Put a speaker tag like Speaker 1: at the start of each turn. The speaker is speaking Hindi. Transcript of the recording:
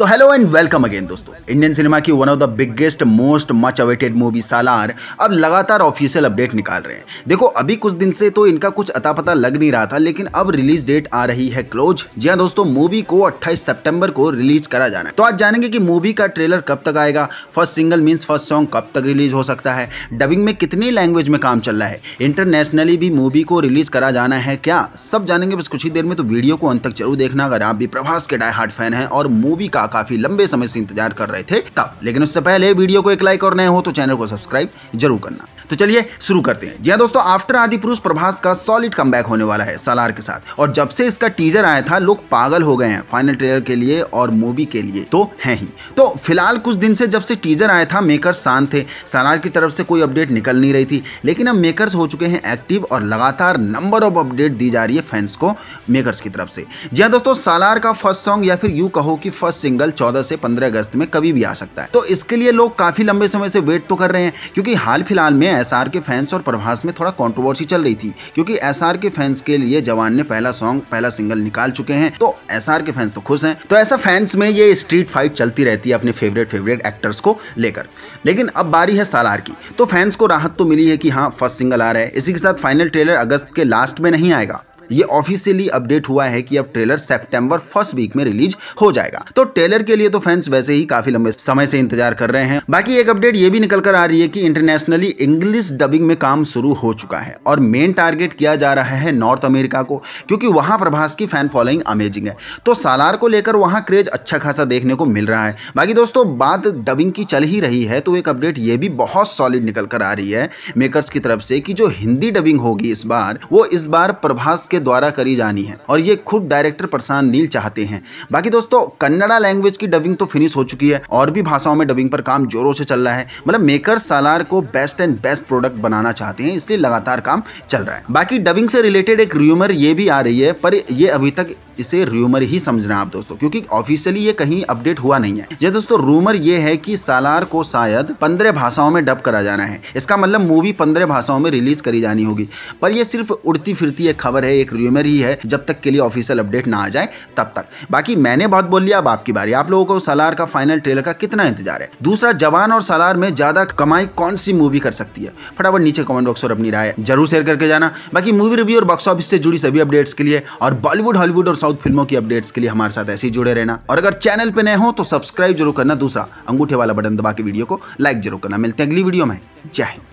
Speaker 1: तो हेलो एंड वेलकम अगेन दोस्तों। इंडियन सिनेमा की one of the biggest most much awaited movie Salaar अब लगातार ऑफिशियल अपडेट निकाल रहे हैं। देखो अभी कुछ दिन से तो इनका कुछ अता पता लग नहीं रहा था, लेकिन अब रिलीज डेट आ रही है क्लोज। जी हाँ दोस्तों, मूवी को 28 सितंबर को रिलीज करा जाना है। तो आज जानेंगे कि मूवी का ट्रेलर कब तक आएगा, first single means first song कब तक रिलीज हो सकता है, डबिंग में कितनी लैंग्वेज में काम चल रहा है, इंटरनेशनली भी मूवी को रिलीज करा जाना है क्या, सब जानेंगे बस कुछ ही देर में। तो वीडियो को अंत तक जरूर देखना अगर आप भी प्रभास के डाई हार्ट फैन हैं और मूवी का काफी लंबे समय से इंतजार कर रहे थे तब। लेकिन उससे पहले वीडियो को एक लाइक और नए हो तो चैनल को सब्सक्राइब जरूर करना। तो चलिए शुरू करते हैं। जी हाँ दोस्तों, आफ्टर आदिपुरुष प्रभास का सॉलिड कमबैक होने वाला है सालार के साथ, और जब से इसका टीजर आया था लोग पागल हो गए हैं फाइनल ट्रेलर के लिए और मूवी के लिए तो है ही। तो फिलहाल कुछ दिन से जब से टीजर आया था मेकर्स शांत थे, सालार की तरफ से कोई अपडेट निकल नहीं रही थी, लेकिन अब मेकर्स हो चुके हैं एक्टिव और लगातार नंबर ऑफ अपडेट दी जा रही है फैंस को मेकर्स की तरफ से। जी हाँ दोस्तों, सालार का फर्स्ट सॉन्ग या फिर यूं कहो कि फर्स्ट सिंगल 14 से 15 अगस्त में कभी भी आ सकता है। तो इसके लिए लोग काफी लंबे समय से वेट तो कर रहे हैं, क्योंकि हाल फिलहाल में एसआर के फैंस और प्रभास में थोड़ा कंट्रोवर्सी चल रही थी, क्योंकि एसआर के फैंस के लिए जवान ने पहला सॉन्ग पहला सिंगल निकाल चुके हैं, तो एसआर के फैंस तो खुश हैं। तो ऐसा फैंस में ये स्ट्रीट फाइट चलती रहती है अपने फेवरेट एक्टर्स को लेकर। लेकिन अब बारी है सालार की, तो फैंस को राहत तो मिली है कि हाँ फर्स्ट सिंगल आ रहा है। इसी के साथ फाइनल ट्रेलर अगस्त के लास्ट में नहीं आएगा, ये ऑफिशियली अपडेट हुआ है कि अब ट्रेलर सितंबर फर्स्ट वीक में रिलीज हो जाएगा। तो ट्रेलर के लिए तो फैंस वैसे ही काफी लंबे समय से इंतजार कर रहे हैं। बाकी एक अपडेट ये भी निकल कर आ रही है कि इंटरनेशनली इंग्लिश डबिंग में काम शुरू हो चुका है और मेन टारगेट किया जा रहा है नॉर्थ अमेरिका को, क्योंकि वहां प्रभास की फैन फॉलोइंग अमेजिंग है। तो सालार को लेकर वहां क्रेज अच्छा खासा देखने को मिल रहा है। बाकी दोस्तों बात डबिंग की चल ही रही है, तो एक अपडेट ये भी बहुत सॉलिड निकल कर आ रही है मेकर्स की तरफ से कि जो हिंदी डबिंग होगी इस बार, वो इस बार प्रभास के द्वारा करी जानी है और ये खुद डायरेक्टर प्रशांत नील चाहते हैं। बाकी दोस्तों कन्नड़ा लैंग्वेज की डबिंग तो फिनिश हो चुकी है और भी भाषाओं में डबिंग पर काम जोरों से चल रहा है। मतलब मेकर्स सालार को बेस्ट एंड बेस्ट प्रोडक्ट बनाना चाहते हैं, इसलिए लगातार काम चल रहा है। बाकी डबिंग से रिलेटेड एक रूमर ये भी आ रही है, पर ये अभी तक इसे रूमर ही समझना आप दोस्तों, क्योंकि ऑफिशियली ये कहीं अपडेट हुआ नहीं है। ये दोस्तों रूमर ये है कि सालार को शायद 15 भाषाओं में डब करा जाना है। इसका मतलब मूवी 15 भाषाओं में रिलीज करी जानी होगी, पर ये सिर्फ उड़ती फिरती एक खबर है, एक रूमर ही है, जब तक के लिए ऑफिशियल अपडेट ना आ जाए तब तक। बाकी मैंने बहुत बोल लिया, अब आपकी बारी। आप लोगों को सालार का फाइनल ट्रेलर का कितना इंतजार है? दूसरा, जवान और सालार में ज्यादा कमाई कौन सी मूवी कर सकती है? फटाफट नीचे कमेंट बॉक्स और अपनी राय जरूर शेयर करके जाना। बाकी मूवी रिव्यू और बॉक्स ऑफिस से जुड़ी सभी अपडेट्स के लिए और बॉलीवुड हॉलीवुड और साउथ फिल्मों की अपडेट्स के लिए हमारे साथ ऐसे ही जुड़े रहना, और अगर चैनल पे नए हो तो सब्सक्राइब जरूर करना। दूसरा, अंगूठे वाला बटन दबा के वीडियो को लाइक जरूर करना। मिलते हैं अगली वीडियो में। जय हिंद।